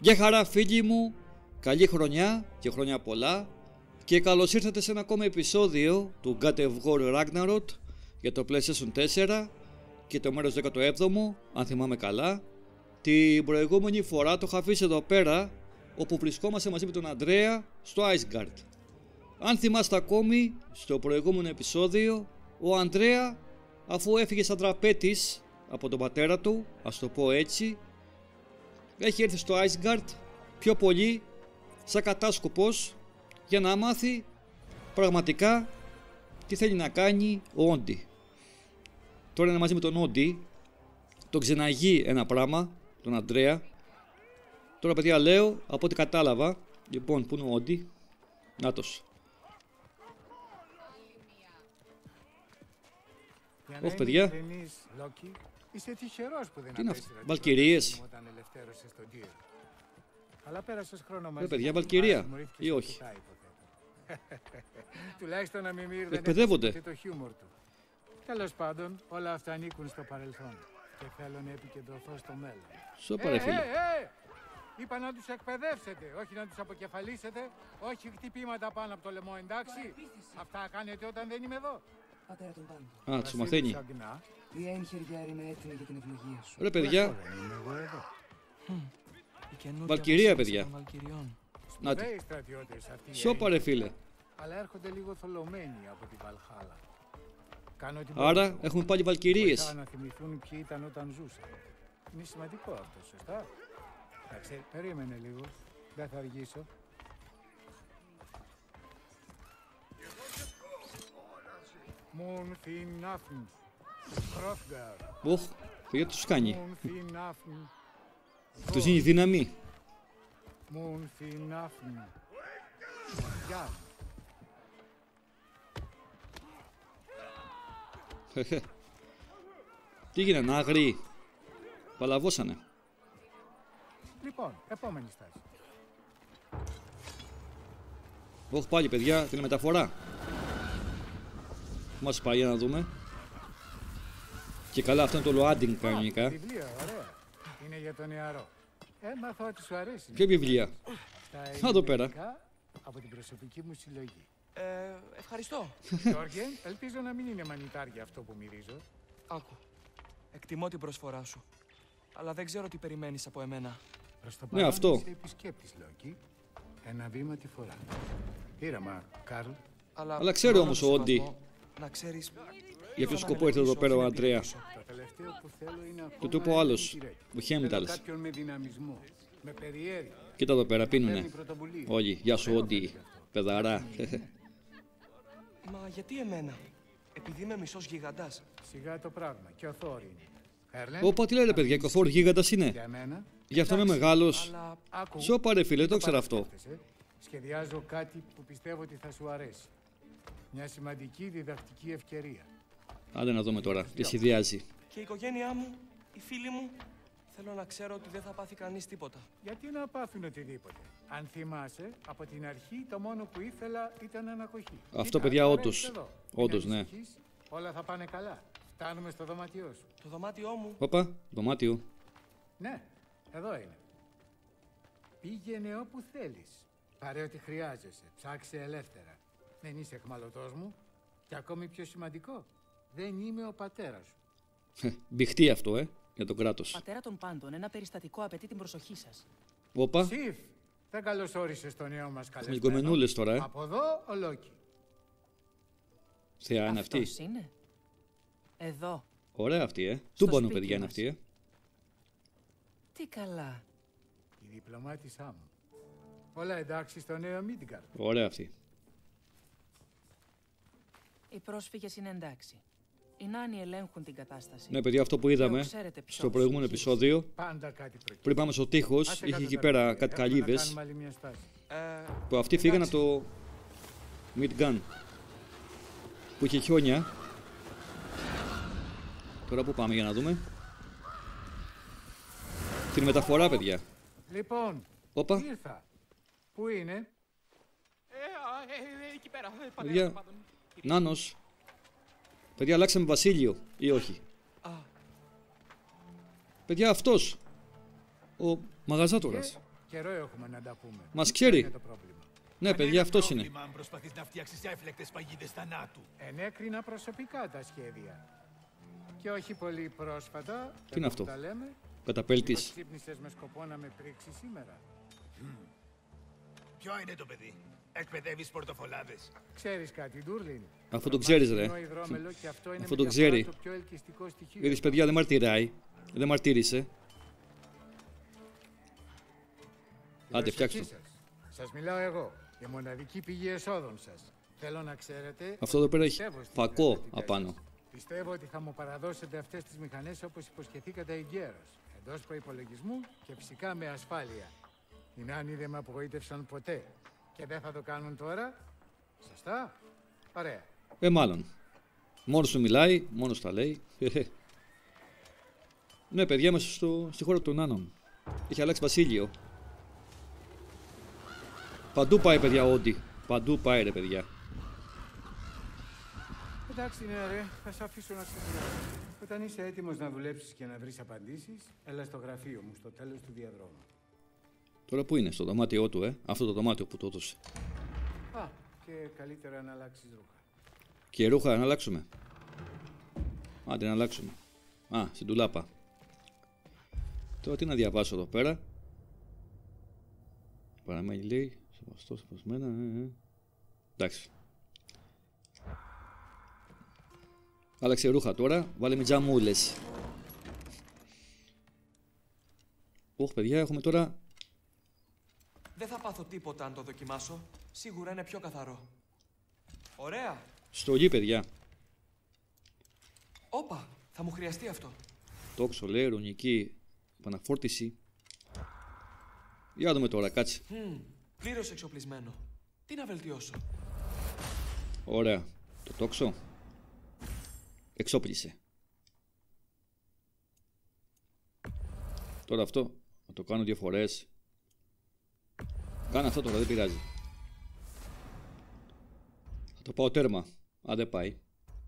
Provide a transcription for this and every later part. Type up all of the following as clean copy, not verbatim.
Γεια χαρά φίλοι μου, καλή χρονιά και χρόνια πολλά και καλώς ήρθατε σε ένα ακόμα επεισόδιο του God of War Ragnarok για το PlayStation 4 και το μέρος 17ο, αν θυμάμαι καλά. Την προηγούμενη φορά το είχα αφήσει εδώ πέρα, όπου βρισκόμαστε μαζί με τον Ανδρέα στο Isengard. Αν θυμάστε ακόμη, στο προηγούμενο επεισόδιο, ο Ανδρέα, αφού έφυγε σαν τραπέτης από τον πατέρα του, ας το πω έτσι, έχει έρθει στο Isengard πιο πολύ σαν κατάσκοπος για να μάθει πραγματικά τι θέλει να κάνει ο Όντι. Τώρα είναι μαζί με τον Όντι, τον ξεναγεί ένα πράγμα, τον Ανδρέα. Τώρα παιδιά λέω, από ό,τι κατάλαβα, λοιπόν, πού είναι ο Όντι, νάτος. Όχι παιδιά, είσαι τυχερός που δεν τι είναι αυτά, Βαλκυρίες. Αλλά πέρασες χρόνο μαζί. Παιδιά, Βαλκυρία ή όχι. Τουλάχιστον να μην μύρδε εκπαιδεύονται. και το χιούμορ του. Τέλος πάντων, όλα αυτά ανήκουν στο παρελθόν και θέλω να επικεντρωθώ στο μέλλον. Σώπα ρε φίλε. Είπα να τους εκπαιδεύσετε, όχι να τους αποκεφαλίσετε, όχι χτυπήματα πάνω από το λαιμό, εντάξει. Αυτά κάνετε όταν δεν είμαι εδώ. Πατέρα των πάντων. Α, τους μαθαίνει. Η έγχερια είμαι έτοιμη για την ευλογία σου. Ρε παιδιά. Βαλκυρία παιδιά. Νάτι. Σώπα ρε φίλε. Αλλά έρχονται λίγο θολωμένοι από την Βαλχάλα. Άρα έχουμε πάλι Βαλκυρίες. Να θυμηθούν ποιοι ήταν όταν ζούσαν. Είναι σημαντικό αυτό, σωστά. Εντάξει, περίμενε λίγο. Δεν θα αργήσω. Ωχ, παιδιά τους κάνει. Τους είναι η δύναμη. Τι γίνανε, άγριοι. Παλαβώσανε. Λοιπόν, επόμενη στάση. Ωχ, πάλι παιδιά, την μεταφορά. Μας πάει, για να δούμε. Και καλά, αυτό είναι το loading κανονικά. Βιβλία, ωραία. Είναι για τον νεαρό. Έμαθα ότι σου αρέσει. Ποια βιβλία? Να εδώ πέρα. Από την προσωπική μου συλλογή. Ευχαριστώ. Γιώργε, ελπίζω να μην είναι μανιτάρια αυτό που μυρίζω. Άκου. Εκτιμώ την προσφορά σου. Αλλά δεν ξέρω τι περιμένεις από εμένα. Ναι, αυτό. Είσαι επισκέπτης, Λόκι. Ένα βήμα τη φορά. Ήραμα, Καρλ. Αλλά ξέρω όμως ο Όντι. Να ξέρεις... Για ποιο σκοπό ήρθε εδώ πέρα ο Ανδρέα? Το τελευταίο που θέλω είναι ακόμα Το είπε ο άλλος, ο Χέμιταλς. κάποιον με δυναμισμό, με περιέργεια. Κοίτα εδώ πέρα, πίνουνε όλοι. Γεια σου Όντι, παιδαρά. Μα γιατί εμένα? Επειδή είμαι μισός γιγαντάς. Σιγά το πράγμα, και ο Θόρ είναι. Όπα, τι λέτε παιδιά, και ο Θόρ γίγαντας είναι. Για μένα, Γι' αυτό είναι μεγάλος. άκου, Σώπα ρε φίλε, το ήξερα αυτό. σχεδιάζω κάτι που πιστεύω ότι θα σου αρέσει. Μια σημαντική διδακτική ευκαιρία. Άντε να δούμε τώρα, τι σχεδιάζει. Και η οικογένειά μου, οι φίλοι μου, θέλω να ξέρω ότι δεν θα πάθει κανείς τίποτα. Γιατί να πάθουν οτιδήποτε? Αν θυμάσαι, από την αρχή το μόνο που ήθελα ήταν ανακοχή. Αυτό παιδιά όντως. Όντως, ναι. Όλα θα πάνε καλά. Φτάνουμε στο δωμάτιό σου. Το δωμάτιό μου. Όπα, δωμάτιο. Ναι, εδώ είναι. Πήγαινε όπου θέλεις. Πάρε ό,τι χρειάζεσαι. Ψάξε ελεύθερα. Δεν είσαι εχμαλωτός μου. Και ακόμη πιο σημαντικό, δεν είμαι ο πατέρας σου. Μπηχτή αυτό, για τον κράτος. Πατέρα των πάντων, ένα περιστατικό απαιτεί την προσοχή σας. Όπα. Σιφ, δεν καλωσόρισες το νέο μας καλεσμένο. Λικομενούλες τώρα, Από εδώ ο Λόκι. Θεά είναι αυτή. Αυτός είναι. Εδώ. Ωραία αυτή, Τούμπανο παιδιά είναι αυτή, Τι καλά. Η διπλωμάτισά μου. Όλα εντάξει στο νέο Μίτγκαρντ. Ωραία αυτή. Οι πρόσφυγες είναι εντάξει. Οι νάνοι ελέγχουν την κατάσταση. Ναι, παιδιά, αυτό που είδαμε στο προηγούμενο επεισόδιο. Πάντα κάτι προκύπτει. Πριν πάμε στο τείχος, είχε εκεί πέρα κάτι καλύβες. Που αυτοί φύγαν από το Midgard. Που είχε χιόνια. Τώρα που πάμε για να δούμε. Την μεταφορά, παιδιά. Λοιπόν, Όπα. ήρθα. Πού είναι? Εκεί πέρα. Παιδιά, Νάνος. Παιδιά, αλλάξαμε βασίλειο ή όχι? Α. Παιδιά, αυτός. Ο μαγαζάτορας. Καιρό έχουμε να τα πούμε. Μας Ποιο ξέρει. είναι το πρόβλημα? Ναι, παιδιά, αυτός είναι. Αν προσπαθείς να φτιάξεις έφλεκτες παγίδες θανάτου. Ενέκρινα προσωπικά τα σχέδια. Και όχι πολύ πρόσφατα. Τι είναι αυτό? Τα λέμε. Καταπέλτης. Μήπως ξύπνησες με σκοπό να με πρίξει σήμερα? Ποιο είναι το παιδί? Εκπαιδεύεις πορτοφολάδες. Ξέρεις κάτι, Ντούρλιν? Αφού το ξέρεις, ρε. Είναι υδρόμελο και αυτό είναι Αφού με το διαφορά ξέρει. το πιο ελκυστικό στοιχείο. Είδες, παιδιά, δεν μαρτυράει. Δεν μαρτύρησε. Άντε, φτιάξτε το. Σας μιλάω εγώ, η μοναδική πηγή εσόδων σας. Θέλω να ξέρετε... Αυτό εδώ πέρα έχει πιστεύω στις φακό δυνατότητές απάνω. σας. Πιστεύω ότι θα μου παραδώσετε αυτές τις μηχανές όπως υποσχεθήκατε εγκαίρως. Εντός προϋπολογισμού και φυσικά με ασφάλεια. Οι νάνοι δεν με απογοήτευσαν ποτέ. Και δεν θα το κάνουν τώρα. Σωστά? Ωραία. Μάλλον. Μόνος του μιλάει, μόνος τα λέει. Ναι, παιδιά, μέσα στη χώρα των νάνων. Έχει αλλάξει βασίλειο. Παντού πάει, παιδιά, Όντι. Παντού πάει, ρε, παιδιά. Εντάξει, ναι, ρε, θα σε αφήσω να ξεπεράσει. Όταν είσαι έτοιμος να δουλέψεις και να βρεις απαντήσεις, έλα στο γραφείο μου, στο τέλος του διαδρόμου. Τώρα που είναι, στο δωμάτιό του, αυτό το δωμάτιο που το έδωσε. Α, και καλύτερα να αλλάξεις ρούχα. Και ρούχα να αλλάξουμε. Άντε να αλλάξουμε. Α, στην τουλάπα. Τώρα τι να διαβάσω εδώ πέρα. Παραμένει, λέει. Σεβαστό, σεβασμένα. Εντάξει. Άλλαξε ρούχα τώρα. Βάλε με τζαμούλες. Ωχ, παιδιά, έχουμε τώρα. Δεν θα πάθω τίποτα αν το δοκιμάσω. Σίγουρα είναι πιο καθαρό. Ωραία. Στολή, παιδιά. Όπα, θα μου χρειαστεί αυτό. Τόξο, λέει, ρουνική επαναφόρτιση. Για να δούμε τώρα, κάτσε. Πλήρως εξοπλισμένο. Τι να βελτιώσω? Ωραία. Το τόξο. Εξόπλισε. Τώρα αυτό να το κάνω 2 φορές. Κάνε αυτό τώρα, δεν πειράζει. Θα το πάω τέρμα. Αν δεν πάει.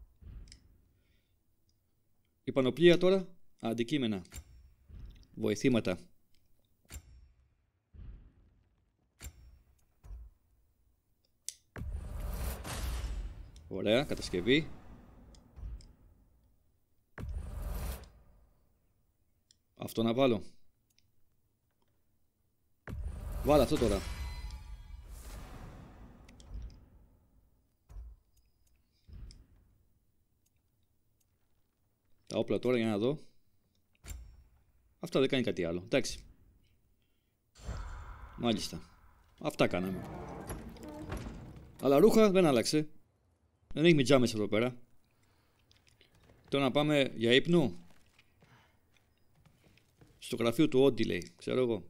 Η πανοπλία τώρα. Αντικείμενα. Βοηθήματα. Ωραία, κατασκευή. Αυτό να βάλω. Βάλω αυτό τώρα. Τα όπλα τώρα για να δω. Αυτά δεν κάνει κάτι άλλο. Εντάξει. Μάλιστα. Αυτά κάναμε. Αλλά ρούχα δεν άλλαξε. Δεν έχει μιτζάμες εδώ πέρα. Τώρα να πάμε για ύπνο. Στο γραφείο του Όντι, λέει. Ξέρω εγώ.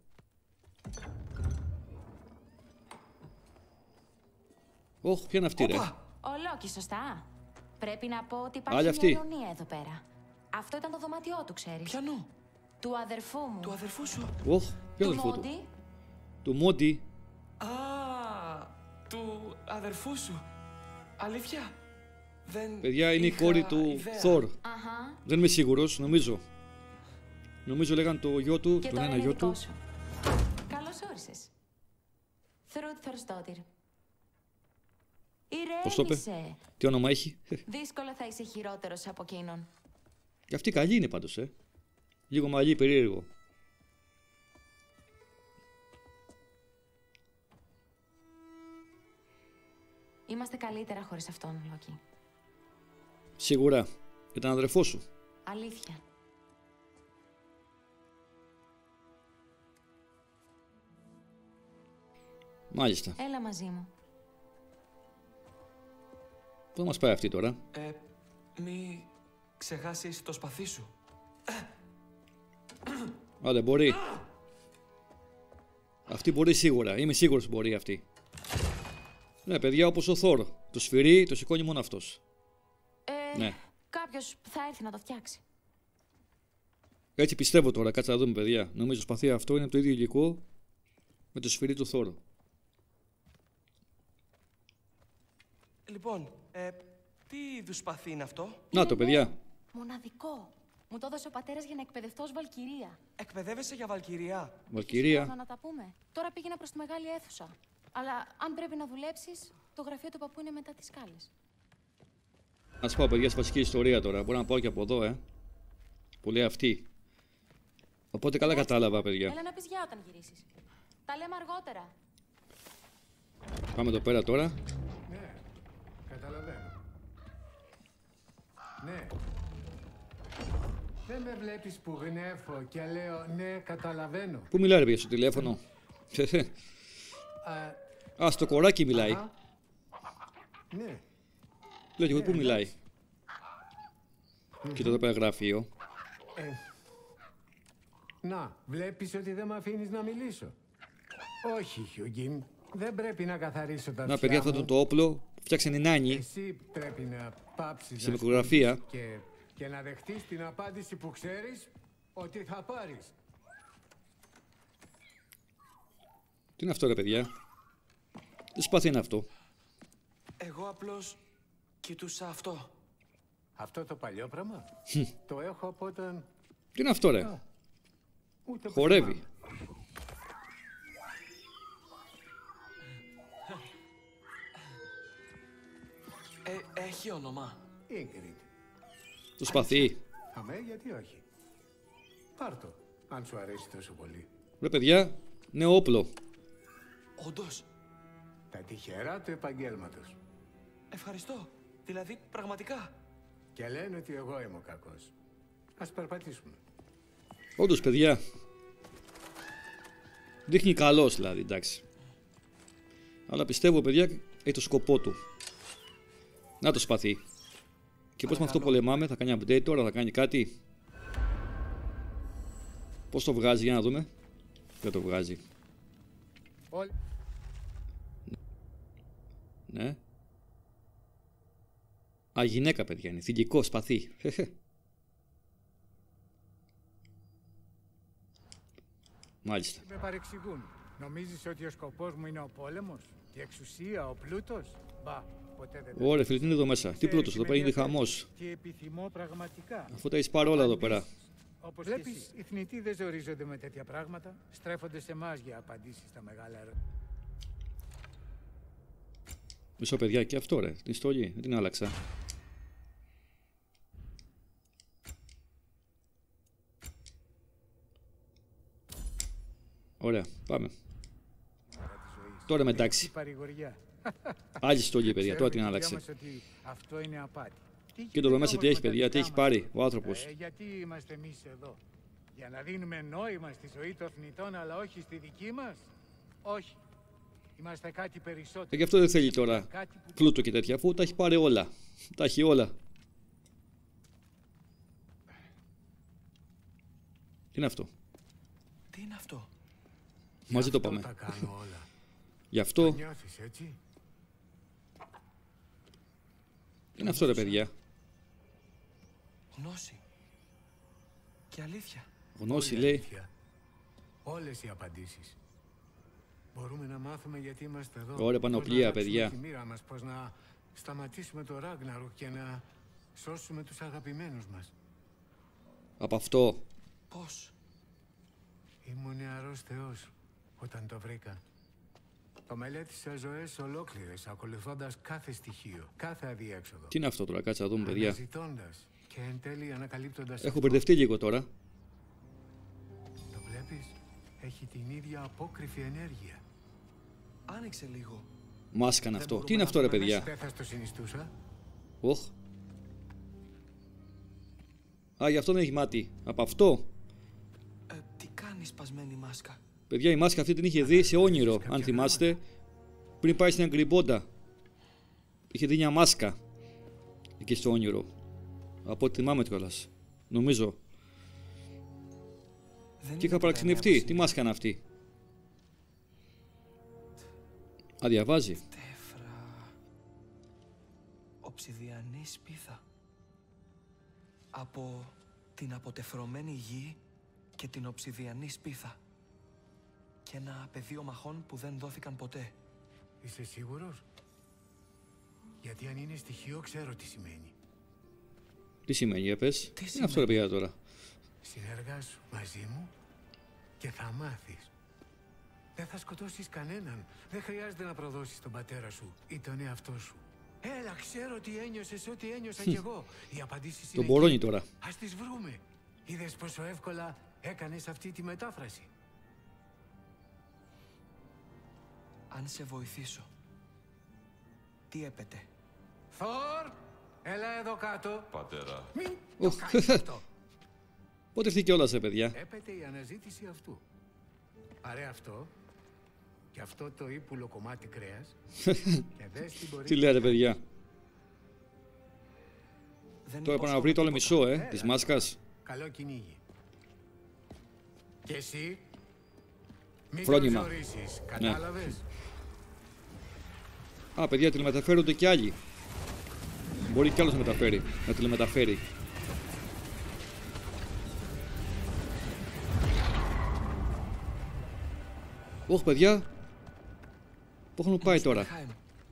Ωχ, ποια είναι αυτή, ρε. Ο Λόκι, σωστά. Πρέπει να πω ότι Άλλη υπάρχει αυτή. μια ειρωνία εδώ πέρα. Αυτό ήταν το δωμάτιό του, ξέρεις. Πιανού. Του αδερφού μου. Του αδερφού σου. Ωχ, ποιο Του αδερφό του. Μόντι. Του Μόντι. Α, του αδερφού σου. Αλήθεια. Δεν Παιδιά, είναι η είχα κόρη του ιδέα. Θόρ. Αχα. Δεν είμαι σίγουρος, νομίζω. Νομίζω λέγαν το γιο του, Και τον τώρα ένα είναι γιο δικό του. σου. Καλώς όρισες. Θρούτ Θορστότηρ. Πώς το είπε? Ηρέμησε. Τι όνομα έχει. Δύσκολα θα είσαι χειρότερος από εκείνον. Και αυτή καλή είναι πάντως, Λίγο μαλλί περίεργο. Είμαστε καλύτερα χωρίς αυτόν, Λόκι. Σίγουρα. Ήταν αδερφός σου. Αλήθεια. Μάλιστα. Έλα μαζί μου. Πού θα μας πάει αυτή τώρα. Μη ξεχάσεις το σπαθί σου. Α, δεν μπορεί. Αυτή μπορεί σίγουρα. Είμαι σίγουρος ότι μπορεί αυτή. Ναι, παιδιά, όπως ο Θόρ. Το σφυρί το σηκώνει μόνο αυτός. Ναι. Κάποιος θα έρθει να το φτιάξει. Έτσι πιστεύω τώρα. Κάτσε να δούμε, παιδιά. Νομίζω το σπαθί αυτό είναι το ίδιο υλικό με το σφυρί του Θόρ. Λοιπόν, τι είδους σπαθί είναι αυτό? Να το, παιδιά. Μοναδικό. Μου το έδωσε ο πατέρας για να εκπαιδευτώ ως Βαλκυρία. Εκπαιδεύεσαι για Βαλκυρία. Βαλκυρία. Να τα πούμε. Τώρα πήγαινα προς τη μεγάλη αίθουσα. Αλλά αν πρέπει να δουλέψεις, το γραφείο του παππού είναι μετά τις σκάλες. Να σου πω, παιδιά, στη βασική ιστορία τώρα. Μπορώ να πάω και από εδώ, που λέει αυτή. Οπότε καλά κατάλαβα, παιδιά. Έλα να πεις γεια όταν γυρίσεις. Τα λέμε αργότερα. Πάμε εδώ πέρα τώρα. Ναι, καταλαβαίνω. Ναι. Δεν με βλέπεις που γνέφω και λέω ναι, καταλαβαίνω. Πού μιλάει, ρε παιδιά, στο τηλέφωνο. Α, στο κοράκι μιλάει. Α, ναι. Λέω και εγώ πού μιλάει. Κοίτα εδώ πέρα γραφείο. Να, βλέπεις ότι δεν με αφήνεις να μιλήσω. Όχι, Χιουγκίν. Δεν πρέπει να καθαρίσω τα Να, αυτιά παιδιά, αυτό μου. το όπλο που φτιάξαν οι νάνοι. Εσύ πρέπει να πάψεις Στη να μικρογραφία. σκύβεις και να δεχτείς την απάντηση που ξέρεις ότι θα πάρεις. Τι είναι αυτό, ρε παιδιά. Τι σπαθί είναι αυτό. Εγώ απλώς κοιτούσα αυτό. Αυτό το παλιό πράγμα. Το έχω από όταν... Τι είναι αυτό, ρε. Ούτε που Χορεύει. θυμάμαι. Έχει όνομα. Ingrid. Το σπαθί. Αμέ, γιατί όχι. Πάρ' το, αν σου αρέσει τόσο πολύ. Ρε παιδιά, νέο όπλο. Όντως. Τα τυχερά του επαγγέλματος. Ευχαριστώ. Δηλαδή, πραγματικά. Και λένε ότι εγώ είμαι ο κακός. Ας περπατήσουμε. Όντως, παιδιά. Δείχνει καλός, δηλαδή, εντάξει. Αλλά πιστεύω, παιδιά, έχει το σκοπό του. Να το σπαθί. Και πώς με αυτό πολεμάμε, θα κάνει update τώρα, θα κάνει κάτι. Πώς το βγάζει, για να δούμε. Δεν το βγάζει. Όλοι... Ναι. Α, γυναίκα, παιδιά, είναι. Θηλυκό σπαθί. Μάλιστα. Με παρεξηγούν. Νομίζεις ότι ο σκοπός μου είναι ο πόλεμος, η εξουσία, ο πλούτος? Μπα, ποτέ δεν. Ωραία, φίλε, τι είναι εδώ μέσα. Τι πλούτος, εδώ πέρα είναι χαμός. Και επιθυμώ πραγματικά. Αφού τα έχεις πάρει όλα εδώ πέρα. Όπως βλέπεις, οι θνητοί δεν ζορίζονται με τέτοια πράγματα. Στρέφονται σε εμάς για απαντήσεις στα μεγάλα ερωτήματα. Μισό, παιδιά, και αυτό, ρε. Την στολή, δεν την άλλαξα. Ωραία, πάμε. Τώρα μετάξει. Παρηγοριά. Άλλη στολή, παιδιά, τώρα την άλλαξε. Ότι αυτό είναι απάτη. Και το μέσα τι έχει, παιδιά, τι έχει πάρει ο άνθρωπος. Γιατί είμαστε εμείς εδώ? Για να δίνουμε νόημα στη ζωή των θνητών, αλλά όχι στη δική μας? Όχι. Είμαστε κάτι περισσότερο. Γι' αυτό δεν θέλει τώρα πλούτο και τέτοια, αφού τα έχει πάρει όλα. Τα έχει όλα. Τι είναι αυτό? Τι είναι αυτό? Μαζί το πάμε. Τα κάνω όλα. Γι' αυτό. Νιώθεις έτσι? Τι είναι αυτό, ρε παιδιά? Γνώση. Και αλήθεια. Γνώση, Όλη λέει. αλήθεια. Όλες οι απαντήσεις. Μπορούμε να μάθουμε γιατί είμαστε εδώ. Ωραία, πανοπλία, Πώς να παιδιά. αλλάξουμε τη μοίρα μας, πώς να σταματήσουμε το Ράγναροκ και να σώσουμε τους αγαπημένους μας. Από αυτό. Πώς? Ήμουν νεαρός θεός όταν το βρήκα. Το μελέτησα ζωές ολόκληρες, ακολουθώντας κάθε στοιχείο, κάθε αδιέξοδο. Τι είναι αυτό τώρα, κάτσε να δούμε, παιδιά. Αναζητώντας και εν τέλει ανακαλύπτοντας. Έχω μπερδευτεί λίγο τώρα. Το βλέπεις, έχει την ίδια απόκρυφη ενέργεια. Άνοιξε λίγο. Μάσκα είναι Δεν αυτό. μπορούμε Τι είναι να αυτό, ρε δούμε παιδιά? Δεν θα στο συνιστούσα. Οχ. Α, γι' αυτό δεν έχει μάτι. Από αυτό. Τι κάνει σπασμένη μάσκα? Παιδιά, η μάσκα αυτή την είχε δει σε όνειρο, αν θυμάστε. Πριν πάει στην Αγκριμπόντα. Είχε δει μια μάσκα. Εκεί στο όνειρο. Από ό,τι θυμάμαι κιόλας. Νομίζω. Δεν Και είχα παραξενευτεί. Τι μάσκα είναι αυτή? Α, διαβάζει. Τέφρα. Οψιδιανή σπίθα. Από την αποτεφρωμένη γη και την οψιδιανή σπίθα. Και ένα πεδίο μαχών που δεν δόθηκαν ποτέ. Είσαι σίγουρος? Γιατί αν είναι στοιχείο, ξέρω τι σημαίνει. Τι σημαίνει, για πες. Τι Είναι αυτό ρε παιδιά τώρα. Συνεργάσου μαζί μου και θα μάθεις. Δεν θα σκοτώσεις κανέναν. Δεν χρειάζεται να προδώσεις τον πατέρα σου ή τον εαυτό σου. Έλα, ξέρω τι ένιωσες, ό,τι ένιωσα κι εγώ. Οι απαντήσεις είναι Τον μπορώνει εκεί. τώρα. Ας τις βρούμε. Είδες πόσο εύκολα έκανες αυτή τη μετάφραση. Αν σε βοηθήσω, τι έπεται? Θόρ, έλα εδώ κάτω. Πατέρα. Μην το κάνεις αυτό. Πότε ήρθε κιόλας ρε παιδιά. Έπεται η αναζήτηση αυτού. Πάρε αυτό και αυτό το ύπουλο κομμάτι κρέας και δες τι μπορεί. Τι λέτε παιδιά. Δεν Τώρα πρέπει να υπόσχομαι βρει το άλλο τίποτα. μισό της μάσκας. Καλό κυνήγι. Και εσύ μην Φρόνημα. το ζορίσεις, κατάλαβες? Α, παιδιά, τηλεμεταφέρονται κι άλλοι. Μπορεί κι άλλος να μεταφέρει. Να τηλεμεταφέρει. Όχι, παιδιά. Πού έχουν πάει τώρα. Χάιμ.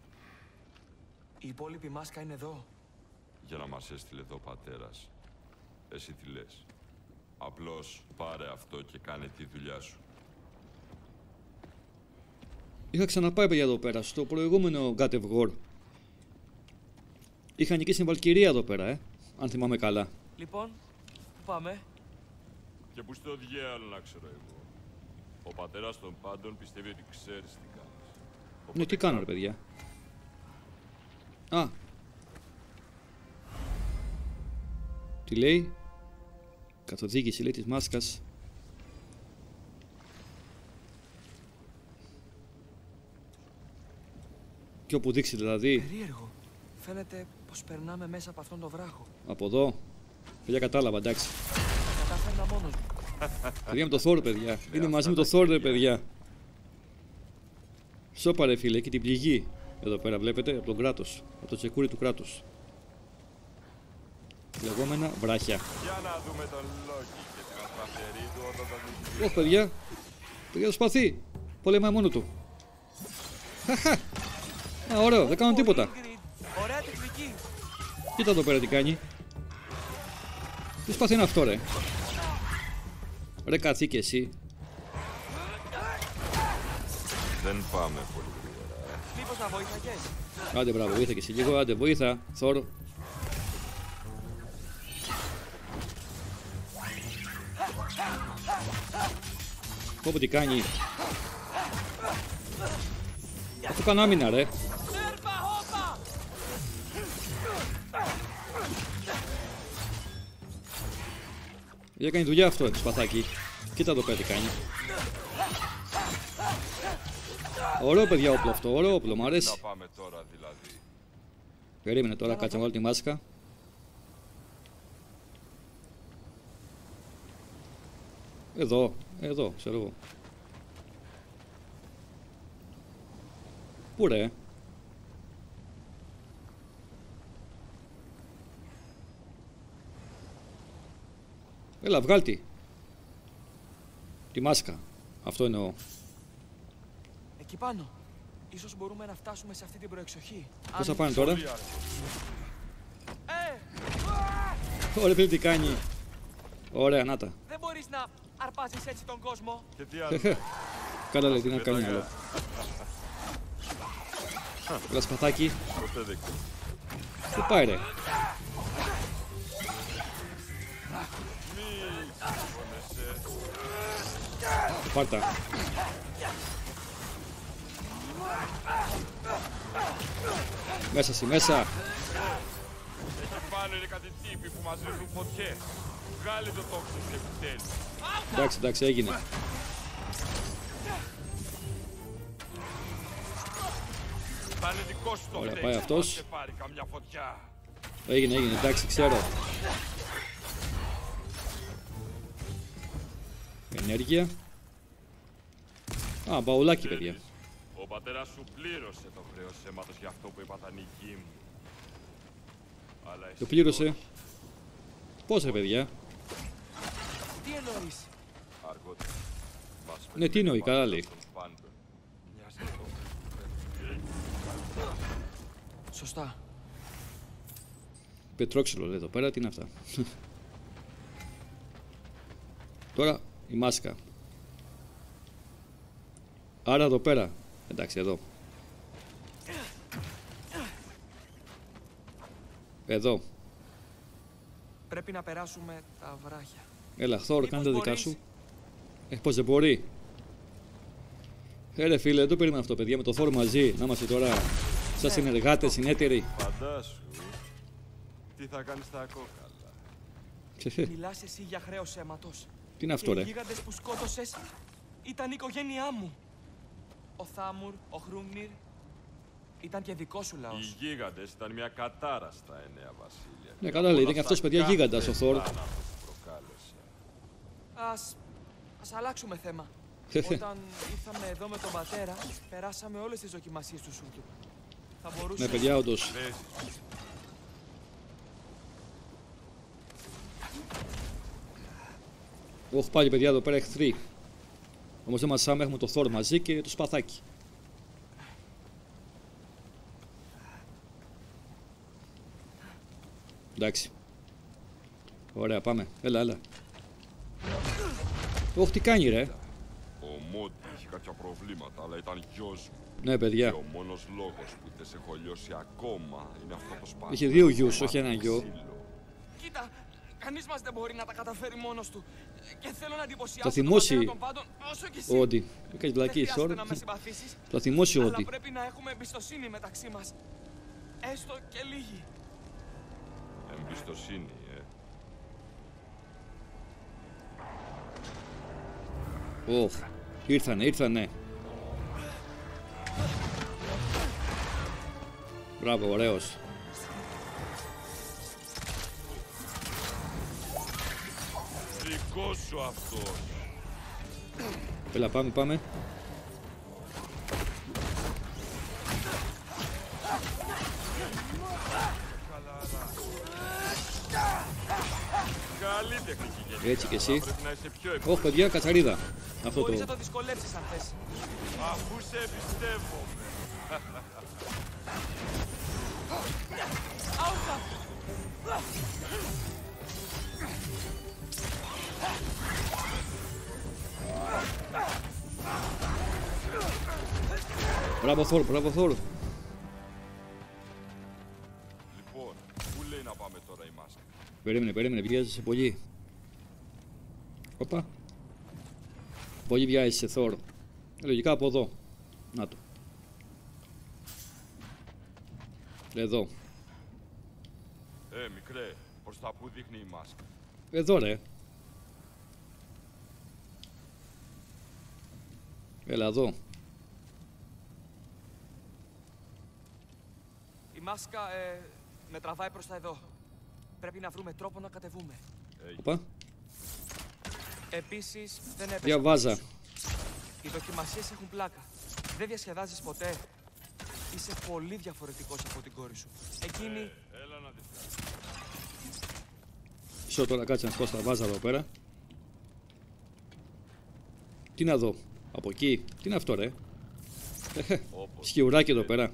Η υπόλοιπη μάσκα είναι εδώ. Για να μας έστειλε εδώ ο πατέρας. Εσύ τι λες? Απλώς πάρε αυτό και κάνε τη δουλειά σου. Είχα ξαναπάει παιδιά εδώ πέρα, στο προηγούμενο God of War. Είχα νικήσει την Βαλκυρία εδώ πέρα, αν θυμάμαι καλά. Λοιπόν, πού πάμε? Και που στο διάλογο να ξέρω εγώ. Ο πατέρας των πάντων πιστεύει ότι ξέρεις τι κάνεις. Ναι, τι κάνω ρε παιδιά. Α. Τι λέει. Καθοδήγηση λέει της μάσκας. Και όπου δείξει δηλαδή. Περίεργο. Φαίνεται πως περνάμε μέσα από αυτόν τον βράχο. Από εδώ. Παιδιά κατάλαβα, εντάξει. Τα κατάφερνα μόνος μου. Παιδιά με το Thor, παιδιά. Είναι μαζί με το Thor, ρε παιδιά. Σώπα ρε φίλε, και την πληγή. Εδώ πέρα βλέπετε, από τον κράτος. Από το τσεκούρι του κράτους. Λεγόμενα βράχια. Για να δούμε τον Λόκι και την αστραφερή του όταν τον δει. Όχι παιδιά. Παιδιά το σπαθί. Πολεμάει μόνο του. Χαχα. Α, ωραίο, δεν κάνω τίποτα. Ingrid, ωραία τεχνική. Κοίτα εδώ πέρα τι κάνει. Τι σπαθί είναι αυτό ρε. Ρε καθί και εσύ. Δεν πάμε πολύ γρήγορα. Μήπως να βοήθαγες? Άντε μπράβο, βοήθα και εσύ λίγο, άντε βοήθα. Θόρο. Πω τι κάνει. Αυτό κάνω άμυνα ρε. Για κάνει δουλειά αυτό το σπαθάκι. Κοίτα εδώ πέρα τι κάνει. Ωραίο παιδιά όπλο αυτό, ωραίο όπλο, μου αρέσει. Να πάμε τώρα δηλαδή. Περίμενε τώρα, κάτσε να βάλω τη μάσκα. Εδώ, ξέρω εγώ. Πού ρε? Έλα, βγάλ' τη μάσκα. Αυτό εννοώ. Εκεί πάνω. Ίσως μπορούμε να φτάσουμε σε αυτή την προεξοχή. Πώς θα πάνε τώρα? Ε! Ωραία, φίλε, τι κάνει. Ωραία, να τα. Δεν μπορείς να αρπάζεις έτσι τον κόσμο. Και τι άλλο. Καλά λέει, τι να κάνει άλλο. Έλα, σπαθάκι. Ποτέ δεν ξέρω. Πού πάει ρε? Πάρτα. Μέσα εσύ, μέσα. Εκεί πάνω είναι κάτι τύποι που μας ρίχνουν φωτιές. Βγάλε το τόξο σου επιτέλους. Εντάξει, έγινε. Θα είναι δικό σου το Ωραία, φλέξ. πάει αυτός. Θα σε πάρει καμιά φωτιά. Έγινε, εντάξει, ξέρω. Ενέργεια. Α, μπαουλάκι, παιδιά. Ο πατέρας σου πλήρωσε το χρέος αίματος για αυτό που είπα τα νική μου. Αλλά εσύ Το πλήρωσε. Πώς ρε, παιδιά? Τι εννοείς? αργότερα. Μας Ναι, τι εννοεί, καλά λέει. των πάντων. Μοιάζει αυτό. Σωστά. Πετρόξυλο λέει εδώ πέρα, τι είναι αυτά. Τώρα η μάσκα. Άρα εδώ πέρα. Εντάξει, εδώ. Εδώ. Πρέπει να περάσουμε τα βράχια. Έλα, Θόρ, κάνε τα δικά σου. Πώς δεν μπορεί. Ρε φίλε, δεν το περίμενα αυτό, παιδιά, με το Θόρ μαζί. Να είμαστε τώρα σαν συνεργάτες, συνέτεροι. Φαντάσου. Τι θα κάνεις στα κόκαλα. Μιλάς εσύ για χρέος αίματος. Τι είναι αυτό, Και ρε. οι γίγαντες που σκότωσες ήταν η οικογένειά μου. Ο Θάμουρ, ο Hrungnir, ήταν και δικό σου λαός. Οι γίγαντες ήταν μια κατάρα στα 9 βασίλεια. Ναι, καλά λέει, ήταν και αυτός, παιδιά, γίγαντας ο Θόρ. Ας αλλάξουμε θέμα. Όταν ήρθαμε εδώ με τον πατέρα, περάσαμε όλες τις δοκιμασίες του Σούλτουρ. Θα μπορούσε... Ναι, παιδιά, όντως. Όχι πάλι, παιδιά, εδώ πέρα εχθροί. Όμως δεν μας άμε, έχουμε το Θόρ μαζί και το σπαθάκι. Εντάξει. Ωραία, πάμε. Έλα, έλα. Όχι, τι κάνει, ρε. Ο Μόντι είχε κάποια προβλήματα, αλλά ήταν γιος μου. Ναι, παιδιά. Και ο μόνος λόγος που δεν σε έχω λιώσει ακόμα είναι αυτό το σπαθάκι. Είχε δύο γιους, όχι ένα γιο. Κοίτα, κανείς μας δεν μπορεί να τα καταφέρει μόνος του. Και θέλω να εντυπωσιάσω Θα θυμώσει τον πατέρα των πάντων, όσο και εσύ. ο Όντι. Έκανε βλακίες Δεν τώρα. χρειάζεται να με συμπαθήσεις, Θα θυμώσει ο αλλά Όντι. πρέπει να έχουμε εμπιστοσύνη μεταξύ μας. Έστω και λίγη. Εμπιστοσύνη, Ωχ, ήρθανε. Μπράβο, ωραίος. Δικό σου αυτό. Έλα, πάμε. Καλή τεχνική γενικά. Έτσι κι εσύ. Πρέπει να είσαι πιο Όχι, παιδιά, κατσαρίδα. Αυτό Μπορείς το. να το δυσκολέψεις αν θες. Αφού σε εμπιστεύομαι. Άουτα! Μπράβο, Θόρ. Λοιπόν, πού λέει να πάμε τώρα η μάσκα? Περίμενε, βιάζεσαι πολύ. Οπα. Πολύ βιάζεσαι, Θόρ. Λογικά από εδώ. Να το. Εδώ. Μικρέ, προς τα πού δείχνει η μάσκα? Εδώ, ρε. Έλα, εδώ. Η μάσκα με τραβάει προς τα εδώ. Πρέπει να βρούμε τρόπο να κατεβούμε. Οπα. Επίσης, δεν έπεσε. Διαβάζα. Οι δοκιμασίες έχουν πλάκα. Δεν διασκεδάζεις ποτέ. Είσαι πολύ διαφορετικός από την κόρη σου. Εκείνη... Έλα να δεις. Μισό τώρα, κάτσε να σκόσω τα βάζα εδώ πέρα. Τι να δω. Από εκεί. Τι είναι αυτό, ρε. Σκιουράκι εδώ πέρα.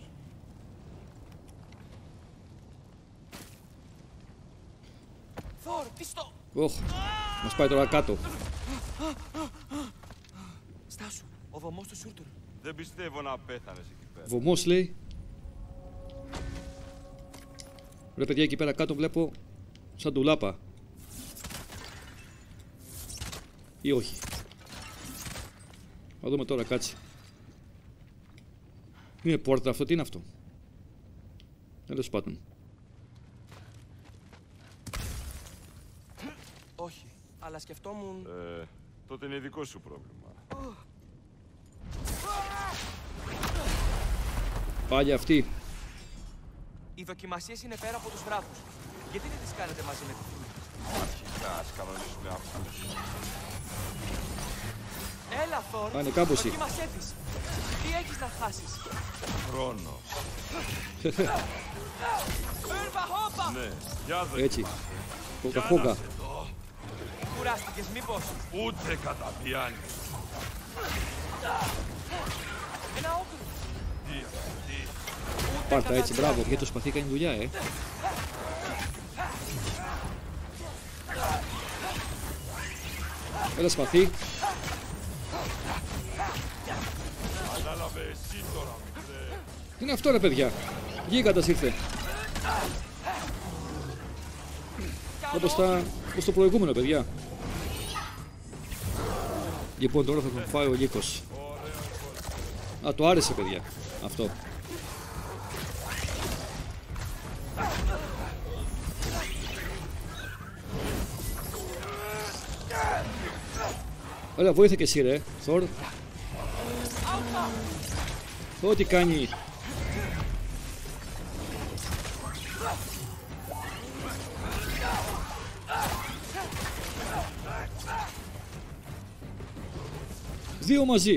Θόρ, τι στο... Ωχ. Μας πάει τώρα κάτω. Στάσου, ο βωμός του Σούλτουρ. Δεν πιστεύω να πέθανες εκεί πέρα. Βωμός λέει. Ρε παιδιά, εκεί πέρα κάτω βλέπω σαν ντουλάπα. Ή όχι. Θα δούμε τώρα, κάτσε. Είναι πόρτα αυτό, τι είναι αυτό? Τέλος πάντων. Όχι, αλλά σκεφτόμουν... Τότε είναι δικό σου πρόβλημα. Πάλι αυτή. Οι δοκιμασίες είναι πέρα από τους βράχους. Γιατί δεν τις κάνετε μαζί με τη φύλλη? Αρχικά, ας κανονίσουμε αυτούς. Έλα, Θόρ, Πάνε κάπως. δοκίμασέ τις. Τι έχεις να χάσεις? Χρόνο. Φέρβα, χόπα! Ναι, για δε. Έτσι. Φόγκα. Κουράστηκες μήπως? Ούτε καταπιάνει. Ένα όκρου. Τι, Πάρτα έτσι, μπράβο. Γιατί το σπαθί κάνει δουλειά, Έλα σπαθί. Κατάλαβε εσύ τώρα, μικρέ. Τι είναι αυτό ρε παιδιά. Γίγαντας ήρθε. Όπως το προηγούμενο παιδιά. Λοιπόν τώρα θα τον φάει ο Λύκος. Α, το άρεσε παιδιά αυτό. Ωραία, βοήθησε και εσύ ρε Θόρ. Ό,τι κάνει. Δύο μαζί.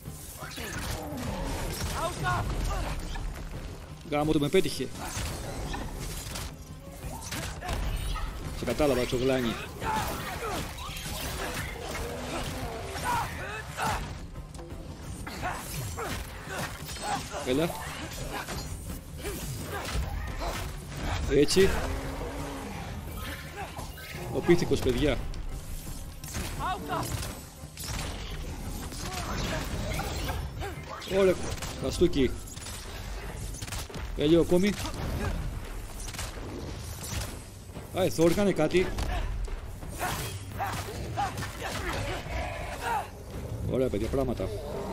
Γάμο του με πέτυχε. Σε κατάλαβα τσογλάνι. Έλα. Έτσι. Ο πίθηκος παιδιά. Ωραία, χαστούκι. Λίγο ακόμη. Α, Θόρ, κάνε κάτι. Ωραία παιδιά, πράγματα.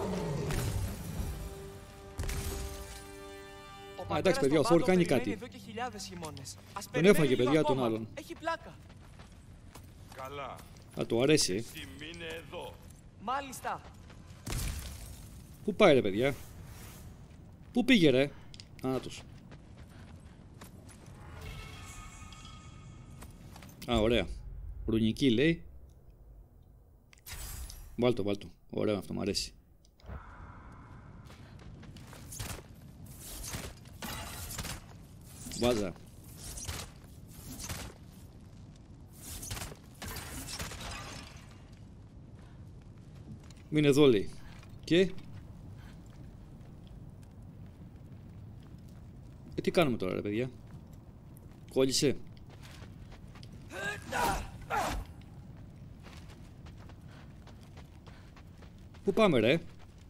Α, εντάξει παιδιά, ο Θόρ κάνει κάτι. Τον έφαγε παιδιά τον άλλον. Έχει πλάκα. Καλά. Α, του αρέσει. Εσύ μείνε εδώ. Μάλιστα. Πού πάει ρε παιδιά. Πού πήγε ρε. Άνατος. Α, ωραία. Ρουνική λέει. Βάλτο, βάλτο. Ωραία, αυτό μου αρέσει. Βάζα. Μείνε εδώ λέει. Και τι κάνουμε τώρα ρε παιδιά. Κόλλησε. Πού πάμε ρε.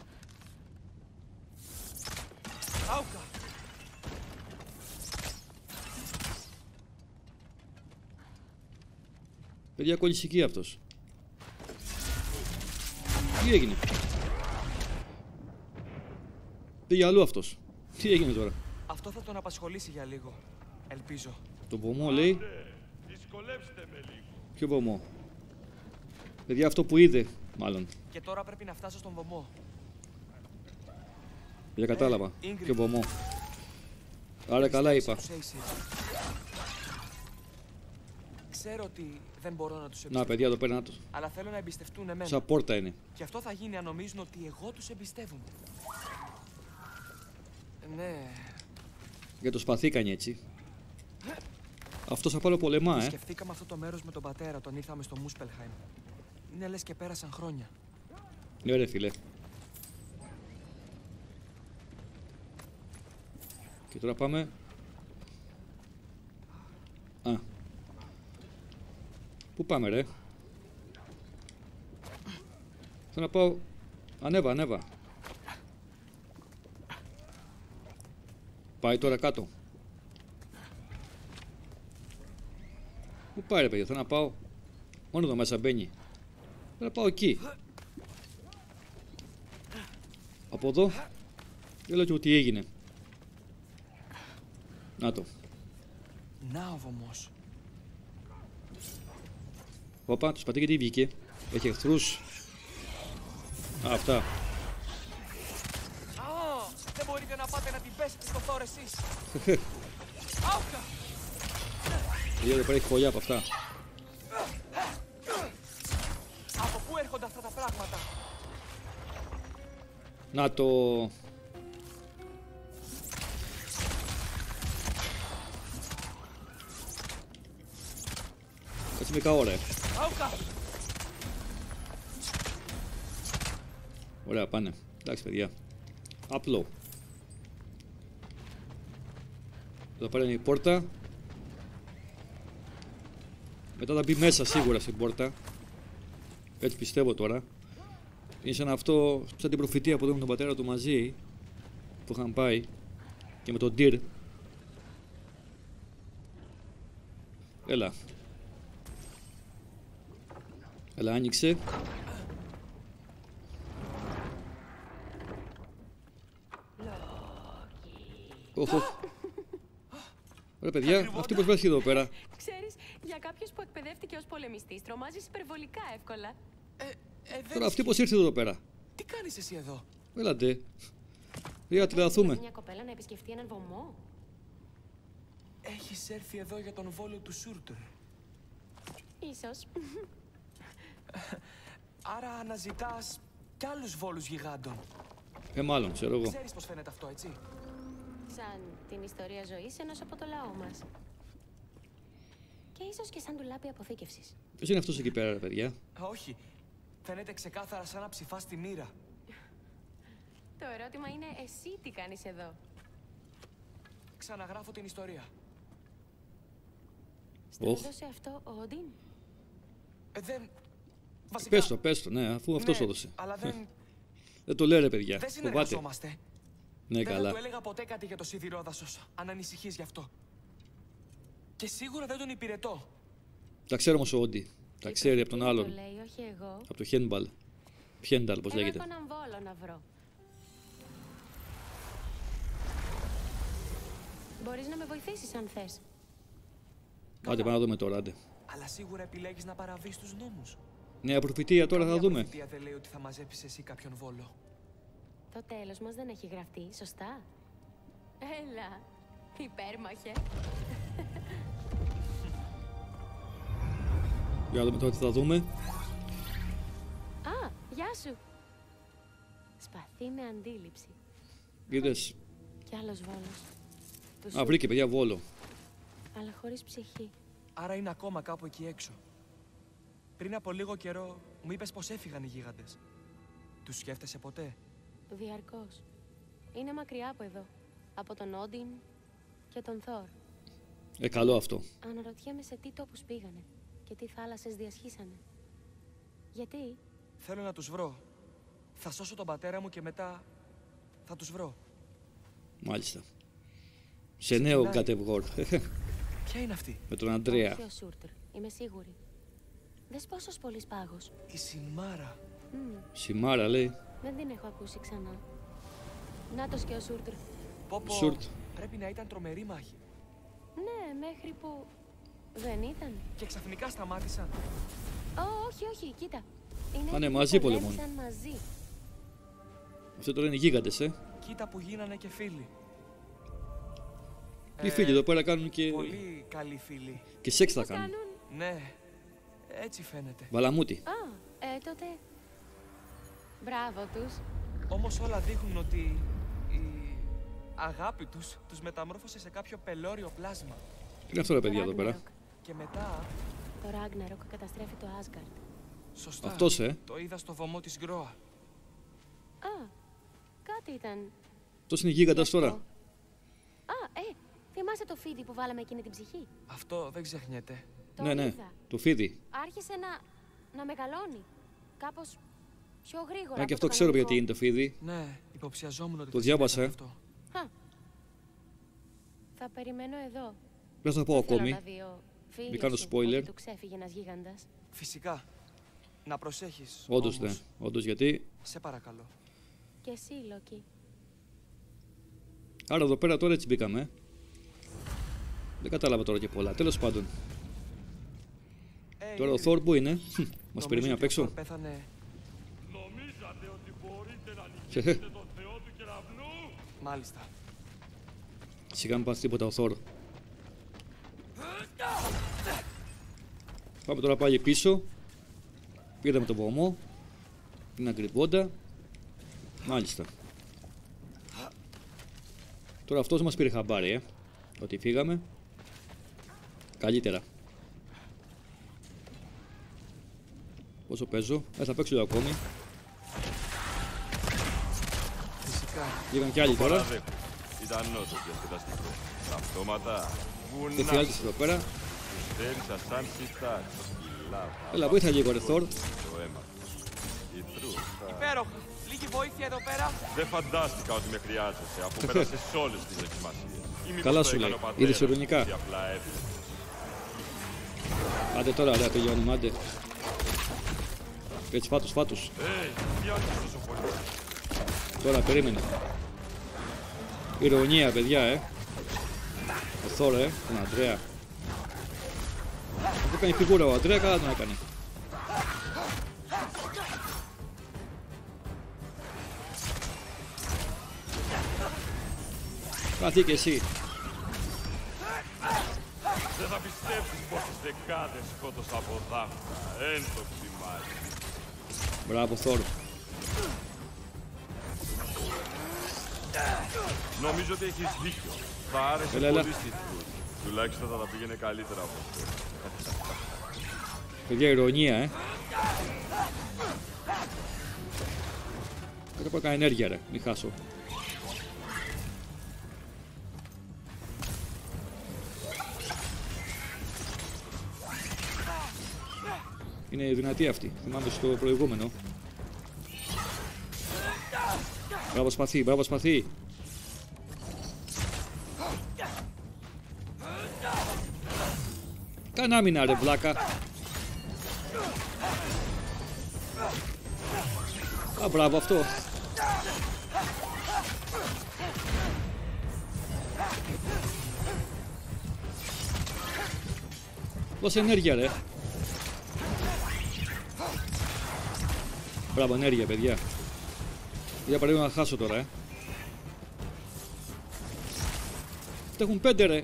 Παιδιά, κόλλησε εκεί αυτός. Τι έγινε. Πήγε αλλού αυτός. Τι έγινε τώρα. Αυτό θα τον απασχολήσει για λίγο. Ελπίζω. Το βωμό λέει. Δυσκολέψτε με λίγο. Ποιο βωμό. Παιδιά, αυτό που είδε μάλλον. Και τώρα πρέπει να φτάσω στον βωμό. Για κατάλαβα. Ingrid. Ποιο βωμό. Άρα καλά είπα. Ξέρω ότι δεν μπορώ να τους Να εμπιστευτώ. παιδιά, εδώ πέρα να το. Αλλά θέλω να εμπιστευτούν εμένα. Σαν πόρτα είναι. Και αυτό θα γίνει αν νομίζουν ότι εγώ τους εμπιστεύομαι. Ναι. Για το σπαθί κάνει έτσι. Αυτός απ' άλλο πολεμά, Σκεφτήκαμε αυτό το μέρος με τον πατέρα όταν ήρθαμε στο Μούσπελχάιμ. Είναι λες και πέρασαν χρόνια. Ναι ρε φίλε. Και τώρα πάμε. Α. Πού πάμε ρε. Θέλω να πάω. Ανέβα, ανέβα. Πάει τώρα κάτω. Πού πάει ρε παιδιά, θέλω να πάω. Μόνο εδώ μέσα μπαίνει. Θέλω να πάω εκεί. Από εδώ. Δεν λέω και τι έγινε. Να το. Να ο βωμός. Όπα, το σπατί γιατί βγήκε. Έχει εχθρούς. Α, αυτά. Α, δεν μπορείτε να πάτε να την πέσετε στο Θόρ εσείς. Άουκα! Εδώ πέρα έχει χωλιά από αυτά. Από πού έρχονται αυτά τα πράγματα. Να το. Έτσι με καώ ρε. Άουκα! Ωραία πάνε. Εντάξει παιδιά. Απλό. Εδώ πέρα είναι η πόρτα. Μετά θα μπει μέσα σίγουρα στην πόρτα. Έτσι πιστεύω τώρα. Είναι σαν αυτό, σαν την προφητεία που είδαμε τον πατέρα του μαζί, που είχαν πάει, και με τον Τυρ. Έλα. Έλα, άνοιξε. Ωραία παιδιά, αυτή πως βρέθηκε εδώ πέρα. Ξέρεις, για κάποιος που εκπαιδεύτηκε ως πολεμιστής, τρομάζεις υπερβολικά εύκολα. Τώρα αυτή πως ήρθε εδώ πέρα. Τι κάνεις εσύ εδώ? Έλατε. Για να τρελαθούμε. Μια κοπέλα να επισκεφτεί έναν βωμό. Έχεις έρθει εδώ για τον βόλο του Σούρτουρ. Ίσως. Άρα αναζητάς κι άλλους βόλους γιγάντων. Μάλλον, ξέρω εγώ. Ξέρεις πως φαίνεται αυτό, έτσι? Σαν την ιστορία ζωής ενός από το λαό μας. Και ίσως και σαν ντουλάπι αποθήκευσης. Ποιος είναι αυτός εκεί πέρα, ρε παιδιά? Όχι. Φαίνεται ξεκάθαρα σαν να ψηφάς τη μοίρα. Το ερώτημα είναι εσύ τι κάνεις εδώ. Ξαναγράφω την ιστορία. Στο έδωσε αυτό ο Όντιν? Δεν... Βασικά... Πες το, ναι, αφού αυτός ναι, έδωσε. Αλλά δεν... Δεν το λέει, ρε παιδιά. Δεν Φοβάται. συνεργαζόμαστε. Ναι, δεν καλά. θα του έλεγα ποτέ κάτι για το σιδηρόδασος, αν ανησυχείς γι' αυτό. Και σίγουρα δεν τον υπηρετώ. Τα ξέρω όμως ο Όντι. Τα ξέρει από τον άλλον. Το λέει, όχι εγώ. Από το Χένμπαλ. Πιένταλ, πώς Εγώ λέγεται. έχω έναν βόλο να βρω. Μπορείς να με βοηθήσεις αν θες. Άντε, πάμε να δούμε τώρα, άντε. Αλλά σίγουρα επιλέγεις να παραβείς τους νόμους. Νέα προφητεία τώρα θα Καμία δούμε. προφητεία δεν λέει ότι θα μαζέψεις εσύ κάποιον βόλο. Το τέλος μας δεν έχει γραφτεί, σωστά? Έλα, υπέρμαχε. Για να δούμε τώρα τι θα δούμε. Α, γεια σου. Σπαθί με αντίληψη. Είδες. Κι άλλος βόλος. Α, βρήκε παιδιά βόλο. Αλλά χωρίς ψυχή. Άρα είναι ακόμα κάπου εκεί έξω. Πριν από λίγο καιρό μου είπες πως έφυγαν οι γίγαντες. Τους σκέφτεσαι ποτέ? Διαρκώς. Είναι μακριά από εδώ. Από τον Όντιν και τον Θόρ. Καλό αυτό. Αναρωτιέμαι σε τι τόπους πήγανε και τι θάλασσες διασχίσανε. Γιατί? Θέλω να τους βρω. Θα σώσω τον πατέρα μου και μετά θα τους βρω. Μάλιστα. Σε νέο κατεβγόρ. Ποια είναι αυτή? Με τον Αντρέα. Όχι ο Σούρτρ, είμαι σίγουρη. Δες πόσος πολύς πάγος. Η Σιμάρα. Σιμάρα λέει. Δεν την έχω ακούσει ξανά. Νάτος και ο Σούρτρ. Πόπο, Σουρτ. πρέπει να ήταν τρομερή μάχη. Ναι, μέχρι που... δεν ήταν. Και ξαφνικά σταμάτησαν. Όχι, όχι, κοίτα. Είναι ναι, επειδή μαζί πολεμούν. πολέμησαν μαζί. Αυτό τώρα είναι γίγαντες, Κοίτα που γίνανε και φίλοι. Οι φίλοι εδώ πέρα κάνουν και... Πολύ καλοί φίλοι. Και σεξ θα Πώς κάνουν. κάνουν? Ναι, έτσι φαίνεται. Βαλαμούτι. Τότε... Μπράβο τους. Όμως όλα δείχνουν ότι η αγάπη τους μεταμόρφωσε σε κάποιο πελώριο πλάσμα. Τι είναι αυτό ρε παιδιά εδώ πέρα. Ragnarok. Και μετά, Το Ragnarok καταστρέφει το Asgard. σωστά, Αυτός, το είδα στο βωμό της Γκρόα. Κάτι ήταν. Αυτός είναι γίγαντας τώρα. Θυμάσαι το φίδι που βάλαμε εκείνη την ψυχή? Αυτό δεν ξεχνιέται. Το Ναι, ναι. είδα. Το φίδι. Άρχισε να μεγαλώνει. Κάπως πιο γρήγορα. Α, και από αυτό το ξέρω γιατί κανονικό. είναι το φίδι. Ναι, υποψιαζόμουν ότι Το θα διάβασα, συνέβαινε αυτό. Θα περιμένω εδώ. Δεν θα πω Δεν θέλω ακόμη. να δει ο φίλος Μην κάνω σου spoiler. ότι του ξέφυγε ένας γίγαντας. Φυσικά. Να προσέχεις. Όντως όμως. ναι. Όντως γιατί. Σε παρακαλώ. Και εσύ, Λόκι. Άρα εδώ πέρα τώρα έτσι μπήκαμε. Δεν κατάλαβα τώρα και πολλά. Τέλος πάντων. Τώρα ο Θόρ που είναι. Μας περιμένει απ' έξω. Πέθανε. Νομίζατε ότι μπορείτε να νικήσετε τον Θεό του κεραυνού? Μάλιστα. Σιγά μην πάθει τίποτα ο Θόρ. Πάμε τώρα πάλι πίσω. Πήραμε το βωμό. Την ακριβόντα. Μάλιστα. Τώρα αυτός μας πήρε χαμπάρι, ότι φύγαμε. Καλύτερα. Πόσο παίζω? Θα παίξω εδώ ακόμη. Φυσικά. Λίγαν κι άλλοι τώρα. Παραδέχομαι. Ήταν όσο διασκεδαστικό. Τα αυτόματα Και φιάλτης βουνά εδώ πέρα. τους στέρισα σαν σιτάρι. Έλα, βοήθα λίγο, ρε Θόρ. Υπέροχα. Λίγη βοήθεια εδώ πέρα. Δεν φαντάστηκα ότι με χρειάζεσαι, αφού πέρασες σε όλες τις δοκιμασίες. Καλά σου λέει. Είδες ειρωνικά. Άντε τώρα, ωραία, τελειώνουμε, άντε. Έτσι, φάτους. Τώρα, περίμενε. Ηρωνία, παιδιά, Ο Θόρ, τον Αντρέα. Αυτό κάνει φιγούρα ο Αντρέα, καλά τον έκανε. Κάθει και εσύ. Δεν θα πιστέψεις πόσες δεκάδες σκότωσα από δάχτυλα. Εν το ψημάκι. Μπράβο, Θόρ. Νομίζω ότι έχεις δίκιο. Θα άρεσε πολύ στη Θρούτ. Τουλάχιστον θα τα πήγαινε καλύτερα από αυτό. Παιδιά, ηρωνία, Πρέπει να κάνω ενέργεια, ρε. Μην χάσω. Είναι δυνατή αυτή. Θυμάμαι στο προηγούμενο. Μπράβο σπαθί. Κάνε άμυνα, ρε βλάκα. Α, μπράβο αυτό. Δώσε ενέργεια, ρε. Μπράβο, ενέργεια, παιδιά. Για παράδειγμα να χάσω τώρα, έχουν 5, ρε.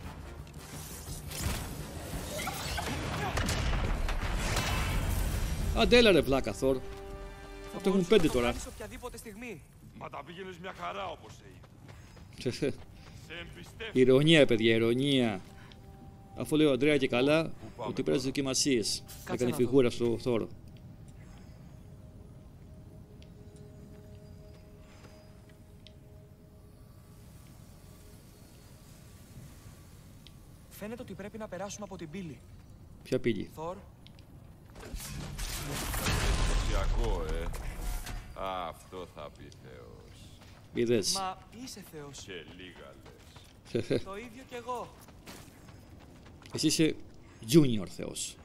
Άντε, έλα, ρε βλάκα, Θόρ. Αυτό έχουν 5 τώρα. Μα τα πήγαινες μια χαρά, όπως είπε. Ηρωνία, παιδιά, ηρωνία. Αφού λέει ο Αντρέα και καλά ότι πέρασε δοκιμασίες. Έκανε φιγούρα στο Θόρ. Φαίνεται ότι πρέπει να περάσουμε από την πύλη. Ποια πύλη? Θόρ. Εντυπωσιακό, Αυτό θα πει Θεός. Είδες. Μα είσαι Θεός. Και λίγα λες. Το ίδιο κι εγώ. Εσύ είσαι junior Θεός.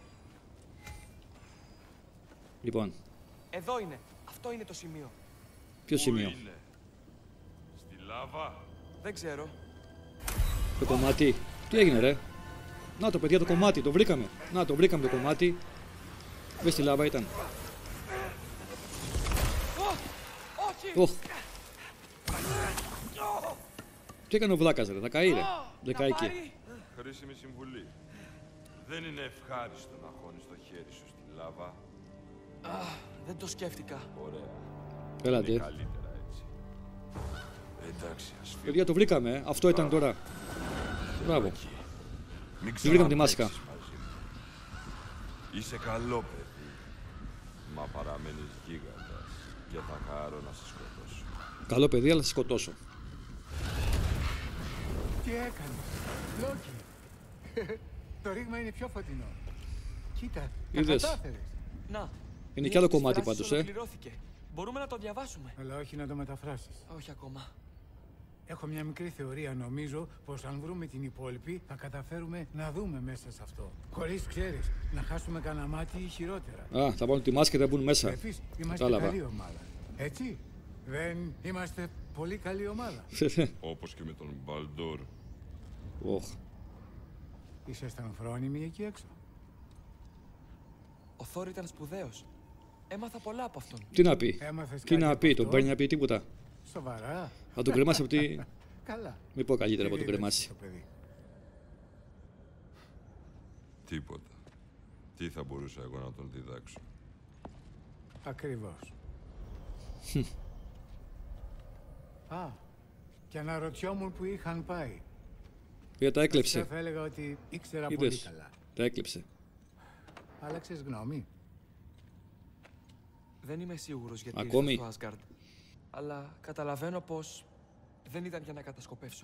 Λοιπόν. Εδώ είναι. Αυτό είναι το σημείο. Ποιο σημείο? Είναι? Στη λάβα. Δεν ξέρω. Το κομμάτι. Τι έγινε, ρε? Να το, παιδιά, το κομμάτι. Το βρήκαμε. Να το βρήκαμε το κομμάτι. Βες στη λάβα ήταν. Όχι. Τι έκανε ο βλάκας, ρε? Θα καεί, ρε. Δεν καεί εκεί. Χρήσιμη συμβουλή. Δεν είναι ευχάριστο να χώνεις το χέρι σου στη λάβα. Δεν το σκέφτηκα. Ωραία. Έλατε. Είναι καλύτερα έτσι. Εντάξει, ας φύγουμε. Παιδιά, το βρήκαμε, Αυτό ήταν τώρα. Μπράβο. Μην βρήκαμε τη μάσκα. μαζί μου. Είσαι καλό παιδί. Μα παραμένεις γίγαντας και θα χαρώ να σε σκοτώσω. Καλό παιδί, αλλά θα σε σκοτώσω. Τι έκανες, Λόκι? Το ρήγμα είναι πιο φωτεινό. Κοίτα, τα Είδες. κατάφερες. Να. Είναι κι άλλο κομμάτι πάντως, Ολοκληρώθηκε. Μπορούμε να το διαβάσουμε. Αλλά όχι να το μεταφράσεις. Όχι ακόμα. Έχω μια μικρή θεωρία. Νομίζω πως αν βρούμε την υπόλοιπη θα καταφέρουμε να δούμε μέσα σε αυτό. Χωρίς, ξέρεις, να χάσουμε κανένα μάτι ή χειρότερα. Α, θα βάλουν τη μάσκα και θα μπουν μέσα. Επίσης, είμαστε Κατάλαβα. καλή ομάδα. Έτσι, δεν είμαστε πολύ καλή ομάδα. Όπως και με τον Μπαλντόρ. Οχ. Ήσασταν φρόνιμοι εκεί έξω. Ο Θόρ ήταν σπουδαίος. Έμαθα πολλά από αυτόν. Τι να πει? Έμαθες Τι κάτι να από πει? αυτό? Τον παίρνει να πει τίποτα? Σοβαρά. Θα τον κρεμάσει από τη... Καλά. Μην πω καλύτερα από Τι τον δίδαξες κρεμάσει. στο παιδί? Τίποτα. Τι θα μπορούσα εγώ να τον διδάξω? Ακριβώς. Α, και αναρωτιόμουν που είχαν πάει. Για τα έκλεψε. Φυσικά θα έλεγα ότι ήξερα πολύ Είδες. καλά. Τα έκλεψε. Άλλαξες γνώμη? Δεν είμαι σίγουρος γιατί Ακόμη? ήρθα στο Asgard. Αλλά καταλαβαίνω πως δεν ήταν για να κατασκοπεύσω.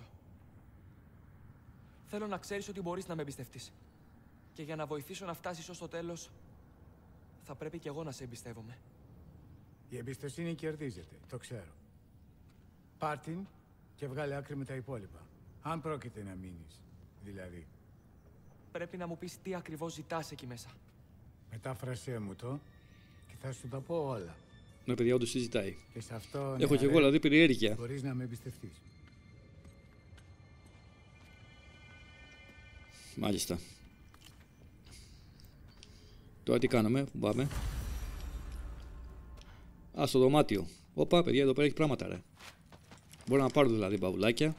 Θέλω να ξέρεις ότι μπορείς να με εμπιστευτείς. Και για να βοηθήσω να φτάσεις ως το τέλος, θα πρέπει κι εγώ να σε εμπιστεύομαι. Η εμπιστοσύνη κερδίζεται, το ξέρω. Πάρ' την και βγάλε άκρη με τα υπόλοιπα. Αν πρόκειται να μείνεις, δηλαδή. Πρέπει να μου πεις τι ακριβώς ζητάς εκεί μέσα. Μετάφρασέ μου το και θα σου τα πω όλα. Ναι, παιδιά, όντως συζητάει. Και σε αυτό, Έχω κι εγώ δηλαδή περιέργεια. μπορείς να με εμπιστευτείς. Μάλιστα. Τώρα τι κάνουμε, που πάμε? Α, στο δωμάτιο. Όπα, παιδιά, εδώ πέρα έχει πράγματα, ρε. Μπορώ να πάρω δηλαδή παυλάκια.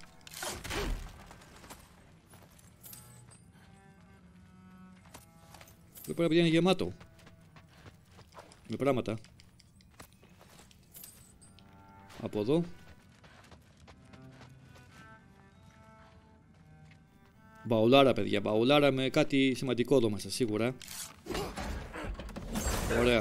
Εδώ πέρα, παιδιά, είναι γεμάτο με πράγματα. Από εδώ. Μπαουλάρα, παιδιά, μπαουλάρα με κάτι σημαντικό εδώ μέσα, σίγουρα. Ωραία.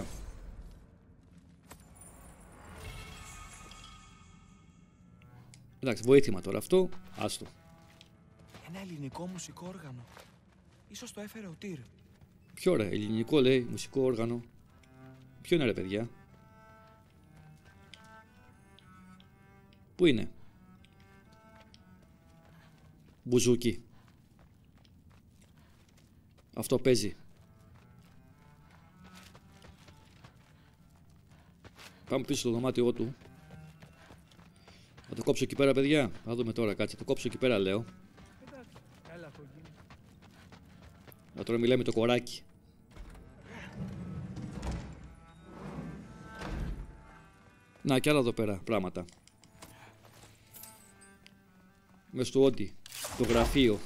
Εντάξει, βοήθημα τώρα αυτό. Άστο. Ένα ελληνικό μουσικό όργανο. Ίσως το έφερε ο Τύρ. Ποιο ρε, ελληνικό λέει, μουσικό όργανο. Ποιο είναι ρε, παιδιά? Πού είναι? Μπουζούκι. Αυτό παίζει. Πάμε πίσω στο δωμάτιό του. Θα το κόψω εκεί πέρα, παιδιά. Θα δούμε τώρα, κάτσε. Θα το κόψω εκεί πέρα, λέω. Να τώρα μιλάει με το κοράκι. Να, και άλλα εδώ πέρα πράγματα. Μες στο όντι. Το γραφείο.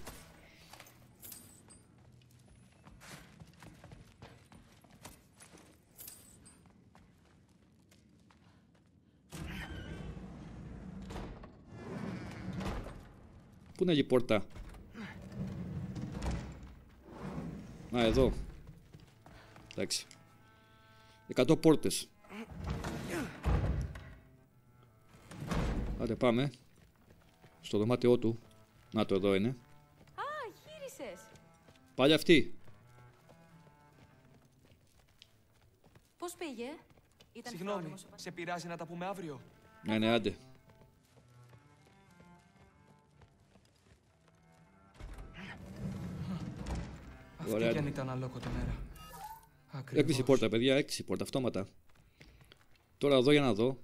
Πού είναι η πόρτα? Α, εδώ. Εντάξει. 100 πόρτες. Άντε πάμε. Στο δωμάτιό του. Να το, εδώ είναι. Α, γύρισες. Πάλι αυτή. Πώς πήγε? Ήταν Συγγνώμη, φρόνιμος. σε πειράζει να τα πούμε αύριο? Ναι, ναι, άντε. Αυτή κι αν ήταν αλόκοτη μέρα. Έκλεισε η πόρτα, παιδιά, έκλεισε η πόρτα, αυτόματα. Τώρα εδώ για να δω.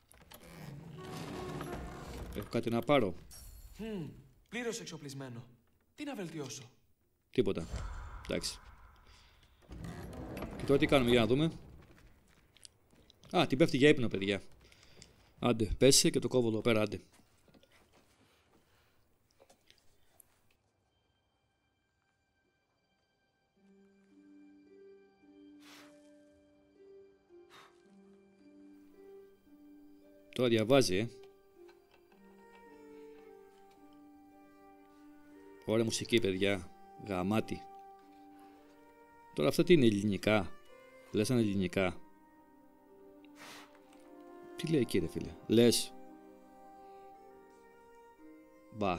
Έχω κάτι να πάρω. Πλήρως εξοπλισμένο. Τι να βελτιώσω? Τίποτα. Εντάξει. Και τώρα τι κάνουμε, για να δούμε. Α, την πέφτει για ύπνο, παιδιά. Άντε, πέσε και το κόβω εδώ πέρα, άντε. Τώρα διαβάζει, Ωραία μουσική, παιδιά. Γαμάτι. Τώρα αυτά τι είναι, ελληνικά? Λες αν ελληνικά? Τι λέει εκεί, ρε φίλε? Λες? Μπα.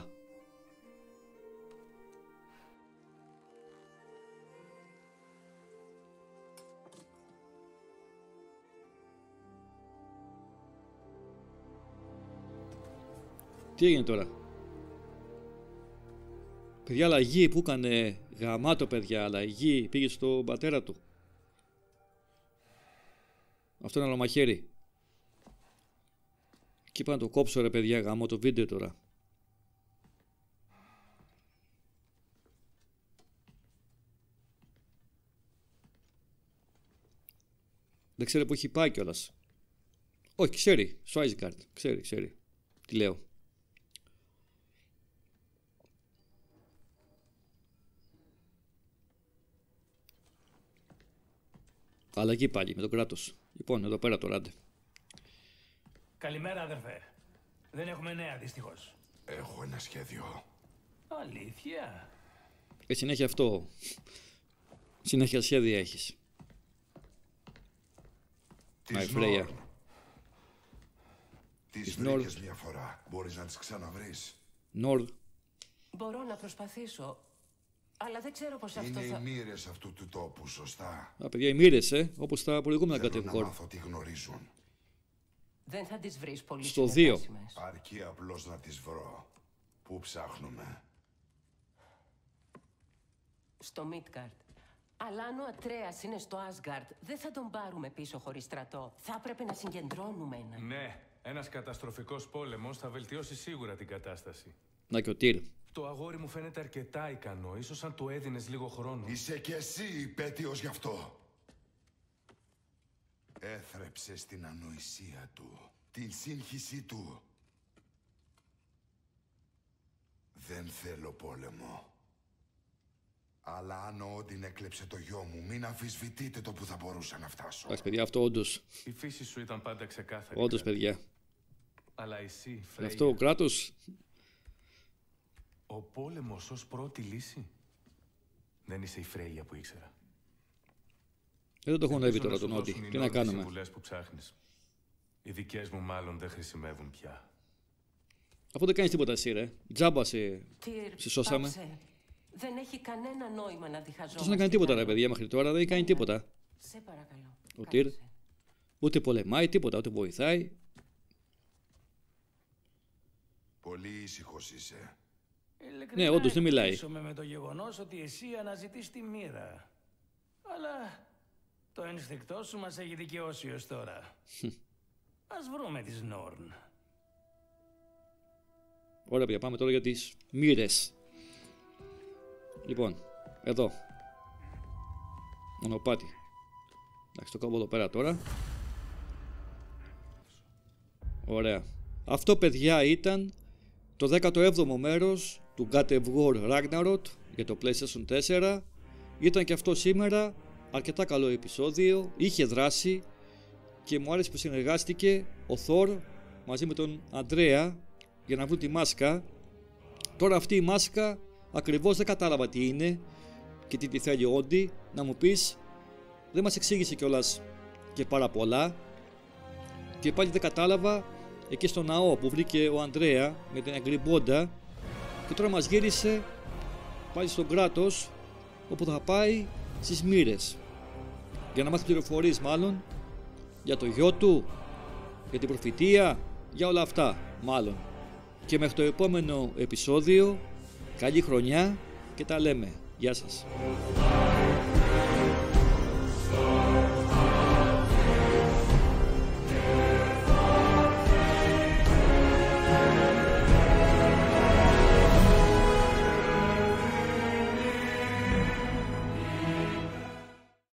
Τι έγινε τώρα? Παιδιά, αλλαγή που έκανε. Γαμάτο, παιδιά, αλλαγή. Πήγε στον πατέρα του. Αυτό είναι άλλο μαχαίρι. Και είπα να το κόψω, ρε παιδιά, γαμώ το βίντεο τώρα. Δεν ξέρει που έχει πάει κιόλας. Όχι, ξέρει. Σουάιζγκάρντ. Ξέρει. Τι λέω. Αλλαγή πάλι με το κράτος. Λοιπόν, εδώ πέρα το ράντε. Καλημέρα, αδερφέ. Δεν έχουμε νέα, δυστυχώς. Έχω ένα σχέδιο. Αλήθεια? Συνέχεια αυτό. Συνέχεια σχέδια έχεις. Τις Φρέια. Τις βρήκες μια φορά. Μπορείς να τις ξαναβρεις? Νορ. Μπορώ να προσπαθήσω. Αλλά δεν ξέρω πώς αυτό Είναι θα... οι μοίρες αυτού του τόπου, σωστά? Α, παιδιά, οι μοίρες, όπως τα προηγούμενα Θέλω να κατεβγόρ. μάθω τι γνωρίζουν. Δεν θα τις βρεις πολύ Στο 2. συνεργάσιμες. Αρκεί απλώς να τις βρω. Πού ψάχνουμε? Στο Μίτγκαρντ. Αλλά αν ο Ατρέας είναι στο Άσγκαρντ, δεν θα τον πάρουμε πίσω χωρίς στρατό. Θα έπρεπε να συγκεντρώνουμε έναν. Ναι, ένας καταστροφικός πόλεμος θα βελτιώσει σίγουρα την κατάσταση. Να και ο Τύρ. Το αγόρι μου φαίνεται αρκετά ικανό. Ίσως αν του έδινες λίγο χρόνο. Είσαι κι εσύ υπέτειος γι' αυτό. Έθρεψες την ανοησία του, την σύγχυσή του. Δεν θέλω πόλεμο. Αλλά αν ο Όντιν έκλεψε το γιο μου, μην αμφισβητείτε το που θα μπορούσα να φτάσω. Εντάξει, παιδιά, αυτό όντως. Η φύση σου ήταν πάντα ξεκάθαρη. Όντως, παιδιά. Αλλά εσύ, Φρέια, Αυτό ο κράτος. ο πόλεμος ως πρώτη λύση. Δεν είσαι η Φρέια που ήξερα. Δεν το έχω ανέβει Ελπίζω τώρα να τον σου Ότι. δώσουν οι Τι να νόμοι κάνουμε. συμβουλές που ψάχνεις. Οι δικές μου μάλλον δεν χρησιμεύουν πια. Αφού δεν κάνεις τίποτα εσύ, ρε. Τζάμπα σε σώσαμε. Πάψε. Δεν έχει κανένα νόημα να διχαζόμαστε. Δεν να κάνει τίποτα, ρε παιδιά, μέχρι τώρα δεν έχει κάνει τίποτα. Σε παρακαλώ. Ο Τύρ. Ούτε πολεμάει τίποτα, ούτε βοηθάει. Πολύ ήσυχος είσαι. Ναι, όντως δεν μιλάει. Ειλικρινά με το γεγονός ότι εσύ αναζητείς τη μοίρα. Αλλά το ένστικτό σου μας έχει δικαιώσει ως τώρα. Ας βρούμε τις Νόρν. Ωραία, παιδιά, πάμε τώρα για τις μοίρες. Λοιπόν, εδώ. Μονοπάτι. Εντάξει, το κόβω εδώ πέρα τώρα. Ωραία. Αυτό, παιδιά, ήταν το 17ο μέρος του God of War Ragnarok για το PlayStation 4. Ήταν και αυτό σήμερα αρκετά καλό επεισόδιο. Είχε δράση και μου άρεσε που συνεργάστηκε ο Thor μαζί με τον Αντρέα για να βρουν τη μάσκα. Τώρα αυτή η μάσκα ακριβώς δεν κατάλαβα τι είναι και τι τη θέλει ο Όντι. Να μου πεις, δεν μας εξήγησε κιόλας και πάρα πολλά. Και πάλι δεν κατάλαβα εκεί στο ναό που βρήκε ο Ανδρέα με την αγκριμπόντα. Και τώρα μας γύρισε πάλι στον Κράτος, όπου θα πάει στις μοίρες για να μάθει πληροφορίες μάλλον για το γιο του, για την προφητεία, για όλα αυτά μάλλον. Και μέχρι το επόμενο επεισόδιο, καλή χρονιά και τα λέμε. Γεια σας.